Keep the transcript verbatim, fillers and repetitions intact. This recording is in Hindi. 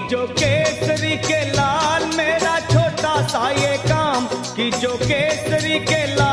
जो केसरी के लाल मेरा छोटा सा ये काम, कि जो केसरी के लाल